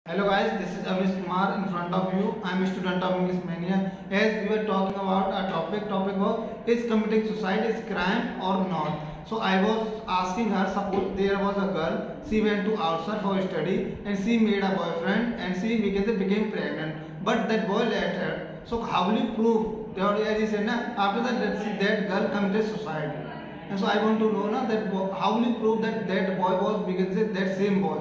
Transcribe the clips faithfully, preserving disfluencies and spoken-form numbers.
Hello guys, this is Amish Kumar in front of you. I am a student of English Mania. As we were talking about a topic, topic was is committing suicide is crime or not. So I was asking her, suppose there was a girl, she went to outside for study and she made a boyfriend and she became, became pregnant. But that boy left her. So how will you prove? As he said, na, after that, that that girl committed suicide. And so I want to know na, that how will you prove that that boy was because that same boy?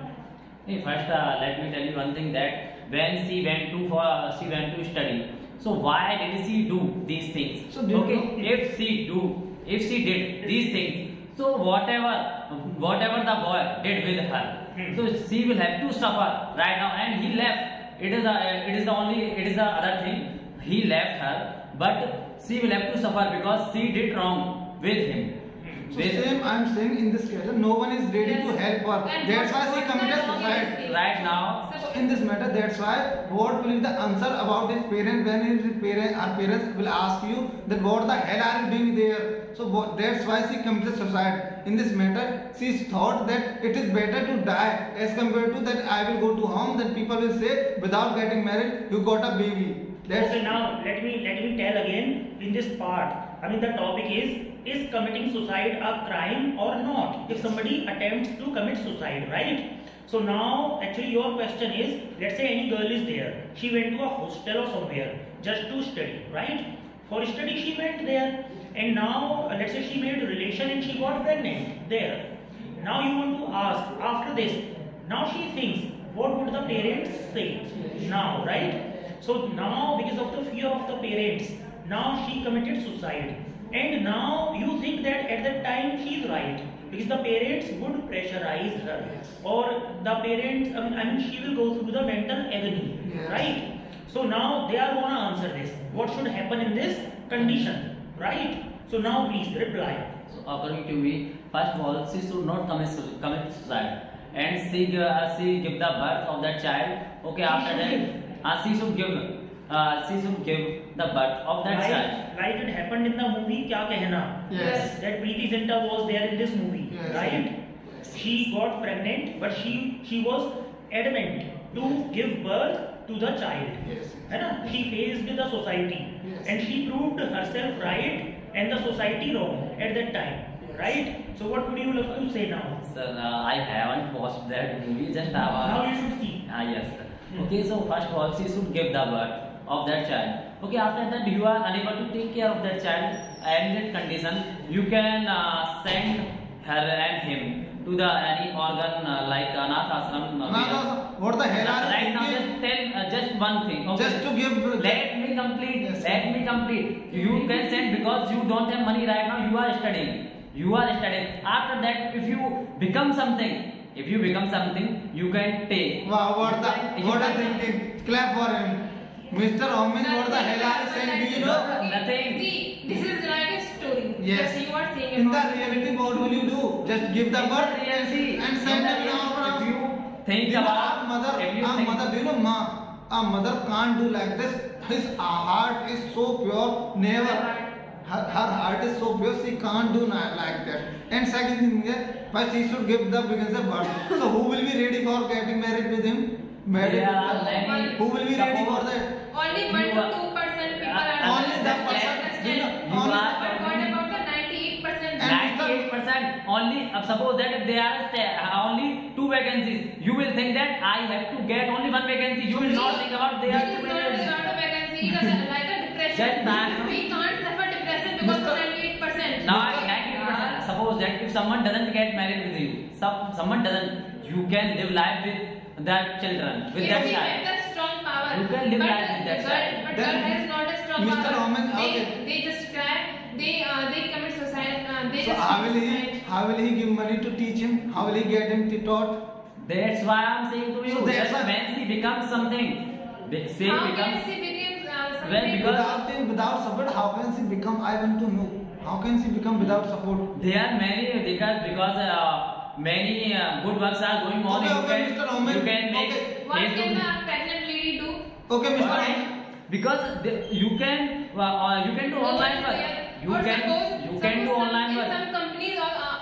First, uh, let me tell you one thing that when she went to for uh, she went to study. So why did she do these things? So okay, if she do, if she did these things, so whatever whatever the boy did with her, hmm. so she will have to suffer right now. And he left. It is a, it is the only it is the other thing. He left her, but she will have to suffer because she did wrong with him. So same I am saying in this case, no one is ready yes. to help her. And that's why she committed suicide. Right now. So in this matter, that's why what will be the answer about his parents when his parents, our parents will ask you that what the hell are you doing there? So what, that's why she committed suicide. In this matter, she thought that it is better to die as compared to that I will go to home. That people will say without getting married, you got a baby. That's okay, now let me let me tell again in this part. I mean the topic is is committing suicide a crime or not? If somebody attempts to commit suicide, right? So now actually your question is, let's say any girl is there. She went to a hostel or somewhere just to study, right? For study she went there, and now uh, let's say she made a relation and she got pregnant there. Now you want to ask after this. Now she thinks, what would the parents say now, right? So now because of the fear of the parents, now she committed suicide. And now you think that at that time she is right because the parents would pressurize her, or the parents, I mean, I mean she will go through the mental agony, yes. right? So now they are gonna answer this. What should happen in this condition, right? So now please reply. So according to me, first of all, she should not commit commit suicide, and she uh, she give the birth of that child. Okay, after that, uh, she should give. Uh, she should give the birth of that like, child. Like it happened in the movie Kya Kehna. Yes. That Preeti Zinta was there in this movie, yes. right? Yes. She got pregnant, but she she was adamant to give birth to the child. Yes. Right? She faced the society, yes. and she proved herself right and the society wrong at that time. Yes. Right? So what would you love to say now? Sir, uh, I haven't watched that movie. Just have a... Now you should see. Ah yes. Sir. Okay, so first of all, she should give the birth of that child. Okay, after that you are unable to take care of that child and that condition, you can uh, send her and him to the any organ uh, like Anath Ashram. Uh, no, no, what the hell are right you now just tell uh, just one thing. Okay? Just to give. Let me complete. Yes. Let me complete. You can send because you don't have money right now. You are studying. You are studying. After that, if you become something. If you become something, you can take. Wow, what the, what a thinking. Clap for him. Mister Omin, what the hell are you saying? Do you know? Nothing. See, this is like a story. Yes. Yes. You are saying in the about reality, what will you do? Just give the birth reality and send them now. If you think you know, about, our mother, if you our think, mother, do you know, ma, our mother can't do like this. His heart is so pure, never. Her, her heart is so pure, she can't do like that. And second thing is, first he should give the because of birth. So who will be ready for getting married with him? Married yeah, with many, who will be ready for that? only one to two percent people are only the person. You know, only but what about the ninety-eight percent? ninety-eight percent only. Uh, suppose that if there are uh, only two vacancies, you will think that I have to get only one vacancy. You will not think about there are two vacancies. This is not a vacancy. It is like a depression. We can't suffer depression because of ninety-eight percent. Now ninety-eight percent. Suppose that if someone doesn't get married with you, some someone doesn't, you can live life with that children, with if that we child. get the strong power. You can live but life with that girl, child. But Then girl has not a strong Mister power. Omen, they, okay. they just cry. They uh, they commit suicide. Uh, they So just how will commit he? suicide. How will he give money to teach him? How will he get him to taught? That's why I'm saying to you So that's that why- when she becomes something, say How becomes. can she become uh, something? Well, because- Without him, without support, how can she become? I want to know. How can she become without support? There are many because because uh, many uh, good works are going on. Okay, you okay, can Mister Omen. you can make. Okay. What Facebook- can a pregnant lady do? Okay, Mister Why? Omen. Because the, you can uh, uh, you can do No one online is work. there. You Or can suppose, you can do suppose online some, work. in some companies or uh,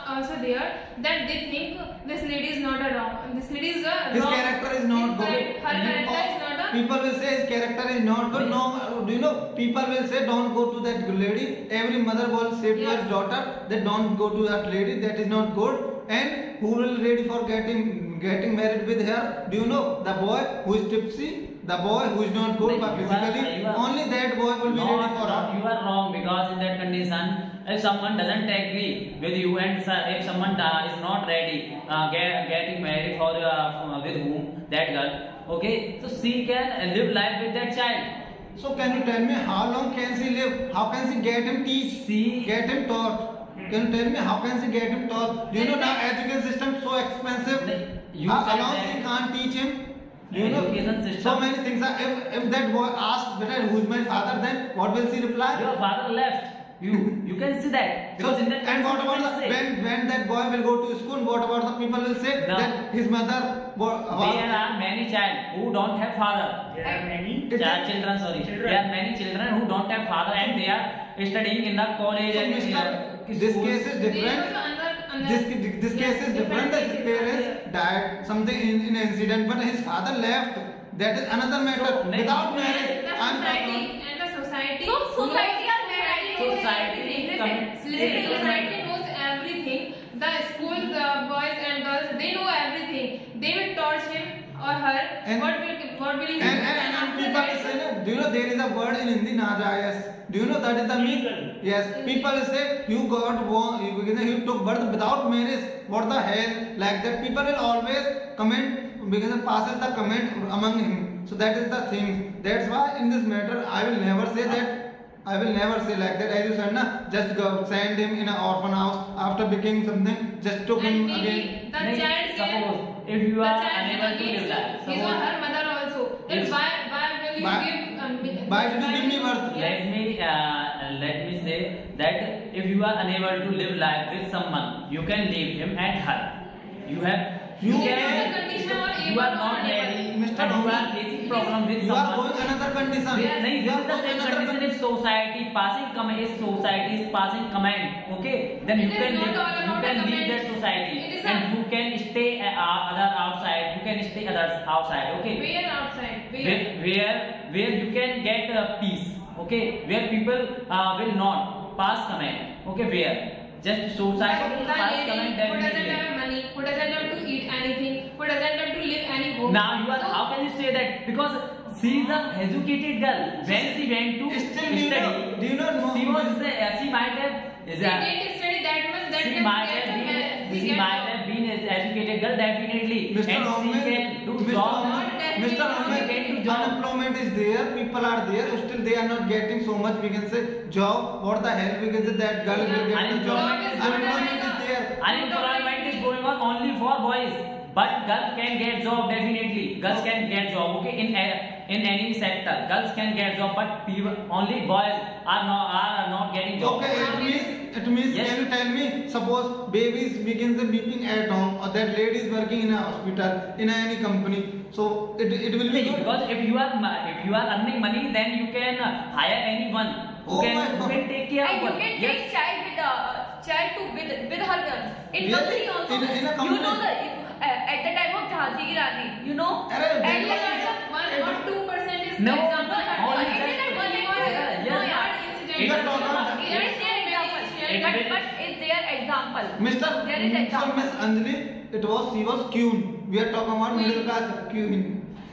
also there that they think this lady is not a wrong. This lady is a His wrong. character is not His good. charac- Her character is not a. People will say his character is not good. No, do you know? People will say don't go to that lady. Every mother will say to Yeah. her daughter that don't go to that lady. That is not good. And who will ready for getting getting married with her? Do you know the boy who is tipsy? The boy who is not good You are- physically. you are- Only that boy will be No, ready for no, her. you are wrong, because in that condition, if someone doesn't agree with you, and so- if someone uh, is not ready uh, get, getting married for uh, with whom that girl, okay, so she can uh, live life with that child. So can you tell me how long can she live? How can she get him teach? See- Get him taught. Can you tell me how can she get him taught? Do you know now education system is so expensive? You How said alone that- she can't teach him? Do you know? Education system- So many things are. If, if that boy asks, "Better, who's my father?" Then what will she reply? Your father left. You you can see that. So, Because in that and what condition, about you the, can say, when when that boy will go to school? What about the people will say No. that his mother wa- was there are many child who don't have father. There are many. It- Child, children, sorry. Children. There are many children who don't have father, and they are studying in the college So, and in Mister uh, This schools. case is There is different. also another, another This this case is different. The cases parents are there. died something in, in an incident, but his father left. That is another matter. So, next- Without And marriage, the I'm society and the society. So, society knows- are married. Society everything. commit- Listen, listen, society knows everything. The school, the boys and girls, they know everything. They will torch him or her. And- what will what will he do? and, and, and after people that- will say, no, do you know there is a word in Hindi, najayas? Do you know that is the mean? Illegal. Yes. People will say you got born, you, you took birth without marriage. What the hell? Like that, people will always comment because it passes the comment among him. So that is the thing. That's why in this matter, I will never say that. I will never say like that. As you said, na, just go send him in an orphan house after becoming something. Just took him And maybe again. the Nahi, child care- suppose if you the are child unable to against live life, his or suppose- her mother also. Then Yes. why why will you Why- give? Um, why did you give me birth? Yes. Let me uh, let me say that if you are unable to live life with someone, you can leave him and her. You have You can can- the condition or you able are or not unable. ready, Mister and you are Rahul, facing problem with You are someone. going another condition. Yes. Nahi, You this are is the going same another condition. If society passing comment, if society is passing comment, okay, then you It is can not live, all you about can the leave comment. that society, It is and a- you can stay uh, other outside. You can stay others outside, okay. Where outside? Where? where where where you can get uh, peace, okay, where people uh, will not pass comment, okay, where just society will The pass lady comment who doesn't definitely. have money, who doesn't have to eat anything, who doesn't have to live any home. Now you are, So, how can you say that? Because she is an educated girl. When she went to Still, do you study, know- do you know- she was uh, she might have is she a, didn't study that much. That she can might get have to been marriage. she get might to- have been an educated girl definitely, Mister and she Ahmed, can do Mister job. Ahmed, Not Mister definitely. Ahmed, She can do job. unemployment is there, people are there, still they are not getting so much, we can say, job. What the hell, we can say that girl will get the job. Unemployment is Unemployment is there. Unemployment is going on only for boys, but girls can get job definitely. Girls can get job, okay, in a- in any sector. Girls can get job, but people, only boys are not are not getting job. Okay, it means, it means, Yes. can you tell me, suppose babies begins the beeping at home, or that lady is working in a hospital, in any company, so it, it will be good. Because if you are ma- if you are earning money, then you can uh, hire anyone who Oh can my who God. can take care And of you her. can Yes. take child with a child to with with her girls. In Really? company also. In- in a You company? know the uh, at the time of Jhansi Ki Rani, you know. Arre, and they like, know- One or two percent is No, example. only it is that- a one Yes. example. No, yeah. It You are is- talking about- There is their example. It But, will- but is their example. Mister There is So example. Miss Anjali, it was she was queen. We are talking about middle class queen.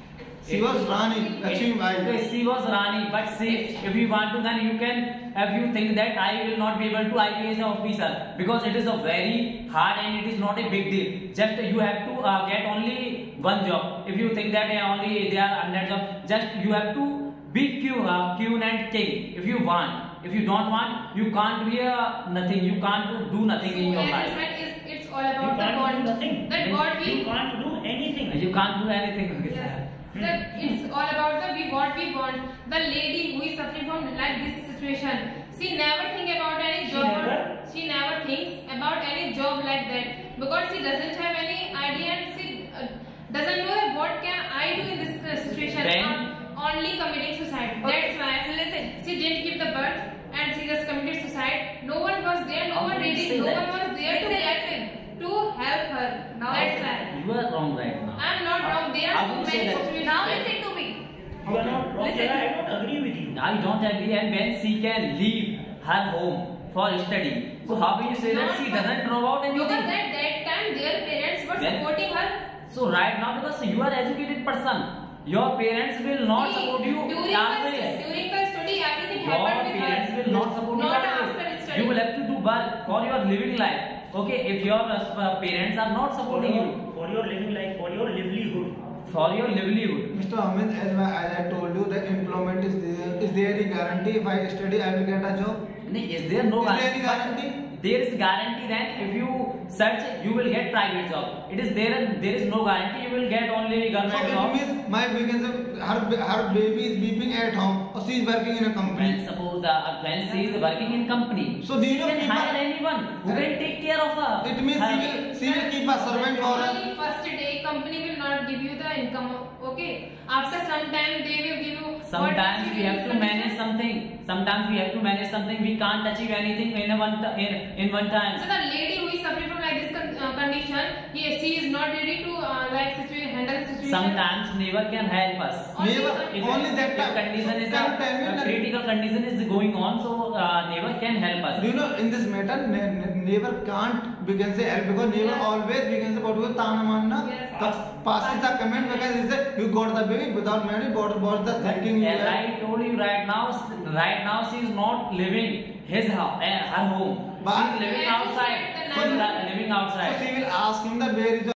She was Rani, Lakshmi Okay, Bai. she was Rani, but see, if you want to, then you can, if you think that I will not be able to I P S officer, because it is a very hard and it is not a big deal. Just you have to uh, get only one job. If you think that uh, only there are hundred jobs, just you have to be queen, uh, queen and king. If you want, if you don't want, you can't be a nothing. You can't do nothing in your As I life. said, it's, it's all You about the can't do bond. nothing. That what we You can't do anything. You can't do anything. Yes. That it's all about the we what we want. The lady who is suffering from like this situation, she never think about any She job. never? Or she never thinks about any job like that because she doesn't have any idea and she uh, doesn't know that what can I do in this uh, situation. Then- Um, only committing suicide. Okay. That's why listen. She didn't give the birth and she just committed suicide. No one was there. No How one can you ready. say No that? one was there to Listen, get listen. say any that. situation. Now When- listen to me. You are not wrong. Listen. I don't agree with you. I don't agree, and when she can leave her home for study, so how will you say that Not she for- doesn't know about Because anything? at that time their parents were Then- supporting her. So right now, because you are educated person, your parents will not See, support you during the, always. during the study everything Your happened with parents her. will not support you Not always. after study. You will have to do work for your living life. Okay, if your uh, parents are not For supporting your, you for your living life, for your livelihood. for your livelihood. Mister Amit, as, I- as I told you, that employment is there. Is there any guarantee if I study, I will get a job? Is there no Is there any But guarantee? There is guarantee that if you search, you will get private job. It is there. There is no guarantee you will get only So government it job. means my weekends, her her baby is beeping at home, or she is working in a When company. suppose uh, when she is working in company, So do you she know can people- hire anyone who can take care of her. It means her. she will, she will keep a servant for her. Only first day company will not give you the income. Okay. After some time they will give you. Sometimes what we have to manage something. Sometimes we have to manage something. We can't achieve anything in a one t- in, in one time. So the lady who is suffering from like this con- uh, condition, he, she is not ready to uh, like situation, handle situation. Sometimes neighbor can help us. Only Neighbor, some- If, only that if time. condition So is can a, you tell me a that- critical condition is going on, so uh, neighbor can help us. Do you know in this matter, ne- ne- neighbor can't we can say help because neighbor Yes. always we can say what we tana manna. Yes. Passes the comment because he said you got the baby without money, bought bought the thanking you. As I told you right now, right now she is not living his house, uh, her home. But- She is living Yes, outside. the She is neighbor- living So outside. she will ask him that where is your